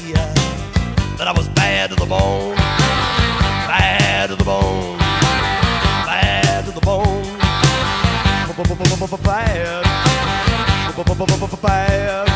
that I was bad to the bone, bad to the bone, bad to the bone, bad, bad.